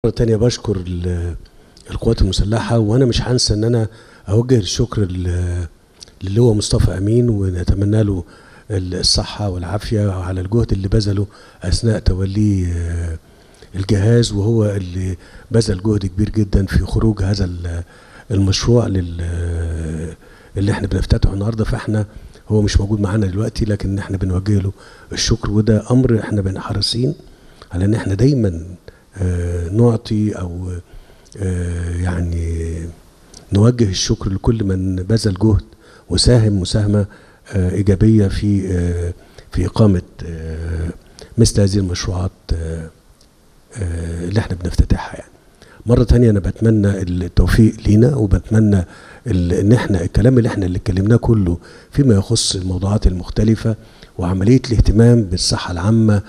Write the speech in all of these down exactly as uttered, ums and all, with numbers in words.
مرة تانية بشكر القوات المسلحة، وأنا مش هنسى إن أنا أوجه الشكر للواء مصطفى أمين، ونتمنى له الصحة والعافية على الجهد اللي بذله أثناء توليه الجهاز، وهو اللي بذل جهد كبير جدا في خروج هذا المشروع اللي احنا بنفتتحه النهارده. فاحنا هو مش موجود معانا دلوقتي، لكن احنا بنوجه له الشكر، وده أمر احنا بنبقى حريصين على إن احنا دايما آه نعطي او آه يعني نوجه الشكر لكل من بذل جهد وساهم مساهمه آه ايجابيه في آه في اقامه آه مثل هذه المشروعات آه آه اللي احنا بنفتتحها. يعني مره ثانيه انا بتمنى التوفيق لينا، وبتمنى ان احنا الكلام اللي احنا اللي اتكلمناه كله فيما يخص الموضوعات المختلفه وعمليه الاهتمام بالصحه العامه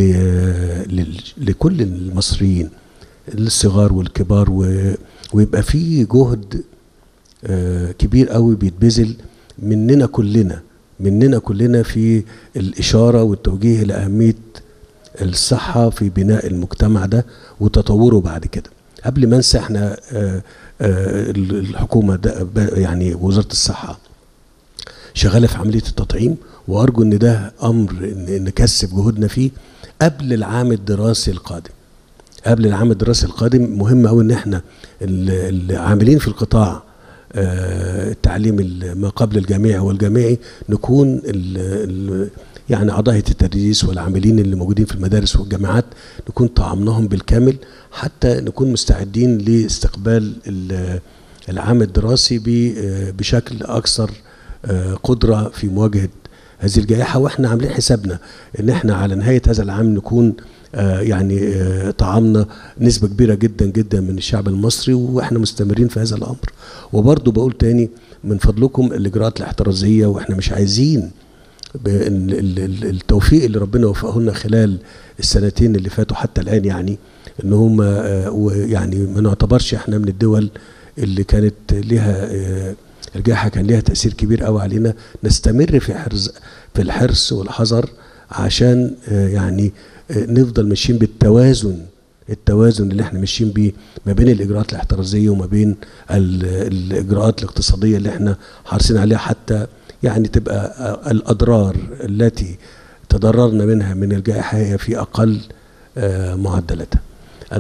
لكل المصريين الصغار والكبار، ويبقى في جهد كبير قوي بيتبذل مننا كلنا مننا كلنا في الاشاره والتوجيه لاهميه الصحه في بناء المجتمع ده وتطوره بعد كده. قبل ما انسى، احنا الحكومه ده يعني وزاره الصحه شغاله في عمليه التطعيم، وارجو ان ده امر ان نكثف جهودنا فيه قبل العام الدراسي القادم. قبل العام الدراسي القادم مهم قوي ان احنا العاملين في القطاع التعليم ما قبل الجامعي والجامعي نكون ال ال يعني اعضاء التدريس والعاملين اللي موجودين في المدارس والجامعات نكون طعمناهم بالكامل، حتى نكون مستعدين لاستقبال العام الدراسي بشكل اكثر قدره في مواجهه هذه الجائحه. واحنا عاملين حسابنا ان احنا على نهايه هذا العام نكون آه يعني آه طعمنا نسبه كبيره جدا جدا من الشعب المصري، واحنا مستمرين في هذا الامر. وبرضه بقول تاني من فضلكم الاجراءات الاحترازيه، واحنا مش عايزين التوفيق اللي ربنا وفقه لنا خلال السنتين اللي فاتوا حتى الان، يعني ان هم آه يعني ما نعتبرش احنا من الدول اللي كانت لها آه الجائحه كان ليها تاثير كبير قوي علينا. نستمر في حرص في الحرص والحذر عشان يعني نفضل ماشيين بالتوازن التوازن اللي احنا ماشيين بيه ما بين الاجراءات الاحترازيه وما بين الاجراءات الاقتصاديه اللي احنا حريصين عليها، حتى يعني تبقى الاضرار التي تضررنا منها من الجائحه هي في اقل معدلاتها.